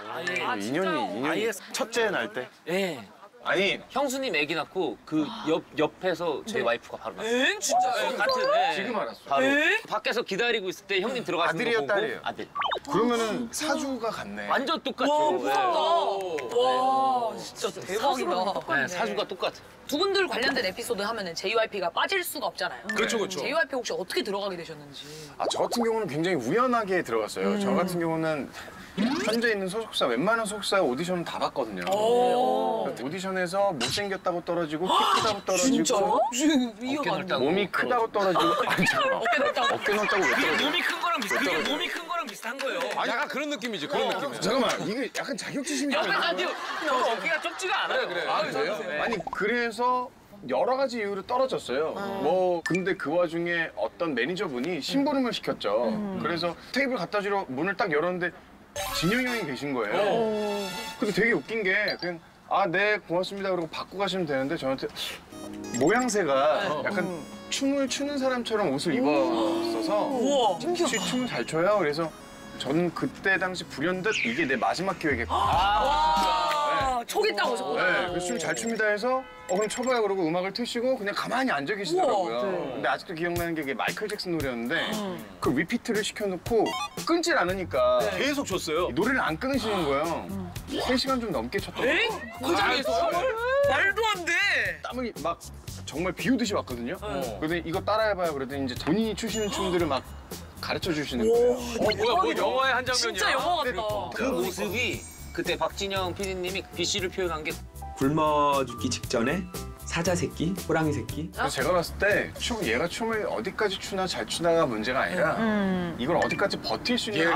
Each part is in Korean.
인연이 첫째 날 때? 예. 아니 형수님 애기 낳고 그 옆에서 제 와이프가 바로 났어요. 엥? 진짜? 같은 지금 알았어. 바로 밖에서 기다리고 있을 때 형님 들어가시는 아들이에요, 거 보고 딸이에요? 아들. 그러면은 사주가 같네. 완전 똑같죠. 와, 진짜 대박이다. 네, 사주가 똑같아. 두 분들 관련된 에피소드 하면은 JYP가 빠질 수가 없잖아요. 그렇죠, 그렇죠. JYP 혹시 어떻게 들어가게 되셨는지. 저 같은 경우는 굉장히 우연하게 들어갔어요. 저 같은 경우는 현재 있는 소속사, 웬만한 소속사 오디션 다 봤거든요. 오디션에서 못생겼다고 떨어지고, 키 크다고 떨어지고, 진짜요? 이해가 안 돼. 몸이 크다고 떨어지고, 아니, 잠깐만. 어깨 넓다고. 어깨 넓다고 왜 떨어져? 몸이 큰 거랑 비슷. 그게 몸이 큰 거랑 비슷한 거예요. 약간 그런 느낌이지, 그런 느낌이야. 잠깐만, 이게 약간 자격지심이 좀 아니요. 저도 어깨가 좁지가 않아요. 그래. 아, 그래요? 아니 그래서 여러 가지 이유로 떨어졌어요. 뭐 근데 그 와중에 어떤 매니저분이 심부름을 시켰죠. 그래서 테이블 갖다 주러 문을 딱 열었는데 진영이 형이 계신 거예요. 근데 되게 웃긴 게 그냥 네 고맙습니다 그러고 받고 가시면 되는데 저한테 모양새가 약간 춤을 추는 사람처럼 옷을 입었어서 우와. 혹시 춤을 잘 춰요? 그래서 저는 그때 당시 불현듯 이게 내 마지막 기회겠구나. 와, 초겠다고 저거. 네, 그래서 춤 잘 춥니다 해서 그럼 쳐봐요 그러고 음악을 트시고 그냥 가만히 앉아 계시더라고요. 우와, 네. 근데 아직도 기억나는 게 이게 마이클 잭슨 노래였는데 그 리피트를 시켜놓고 끊질 않으니까 계속 줬어요. 노래를 안 끊으시는 거예요. 3시간 좀 넘게 쳤던 에? 그 자리에서? 말도 안 돼. 땀을 막 정말 비우듯이 왔거든요. 그랬더니 이거 따라해봐요 그랬더니 이제 본인이 추시는 춤들을 막 가르쳐 주시는 거예요. 뭐야, 뭐 영화의 한 장면이야. 진짜 영화 같다. 그 모습이 그때 박진영 PD님이 BC를 표현한 게 굶어 죽기 직전에 사자 새끼, 호랑이 새끼. 그래서 제가 봤을 때 얘가 춤을 어디까지 추나 잘 추나가 문제가 아니라 이걸 어디까지 버틸 수 있는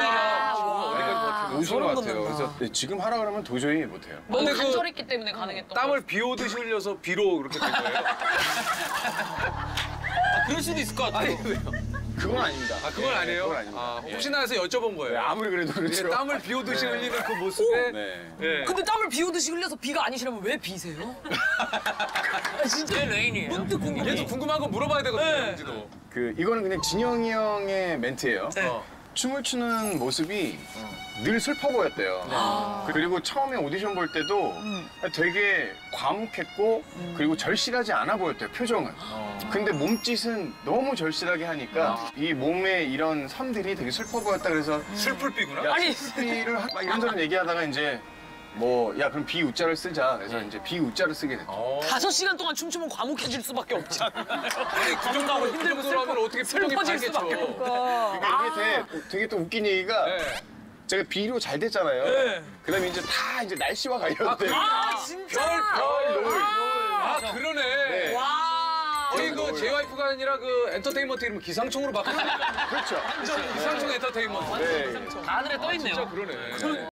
우승인 것 같아요. 그래서 지금 하라 그러면 도저히 못해요. 너무 근데 그 간절했기 때문에 가능했던 땀을 비 오듯이 흘려서 비로 그렇게 된 거예요? 그럴 수도 있을 것 같아요. 그건 아닙니다. 그건 아니에요? 그건 아닙니다. 혹시나 해서 여쭤본 거예요. 아무리 그래도 그렇죠. 땀을 비 오듯이 흘리는 그 모습에 네. 근데 땀을 비오듯이 흘려서 비가 아니시라면 왜 비세요? 진짜 레인이에요. 문득 궁금해. 얘도 궁금한 거 물어봐야 되거든요, 영지도. 이거는 그냥 진영이 형의 멘트예요. 춤을 추는 모습이 늘 슬퍼 보였대요. 그리고 처음에 오디션 볼 때도 되게 과묵했고 그리고 절실하지 않아 보였대요, 표정은. 근데 몸짓은 너무 절실하게 하니까 이 몸의 이런 선들이 되게 슬퍼 보였다 그래서 슬플 비구나? 아니 슬피를 막 이런저런 얘기하다가 이제 그럼 비우자를 쓰자. 그래서 이제 비우자를 쓰게 됐죠. 5시간 동안 춤추면 과묵해질 수밖에 없지 않나요? 그 정도로 힘들고 하면 어떻게 표정이 슬퍼질 밝겠죠. 수밖에 없고. 그러니까 이게 되게 또 웃긴 얘기가 제가 비로 잘 됐잖아요. 그다음에 이제 다 이제 날씨와 관련된 진짜? 그러네. 와. 우리 그 JYP가 아니라 그 엔터테인먼트 이름은 기상청으로 바꿨는데. 그렇죠. 기상청 엔터테인먼트. 네. 하늘에 떠 있네요. 진짜 그러네.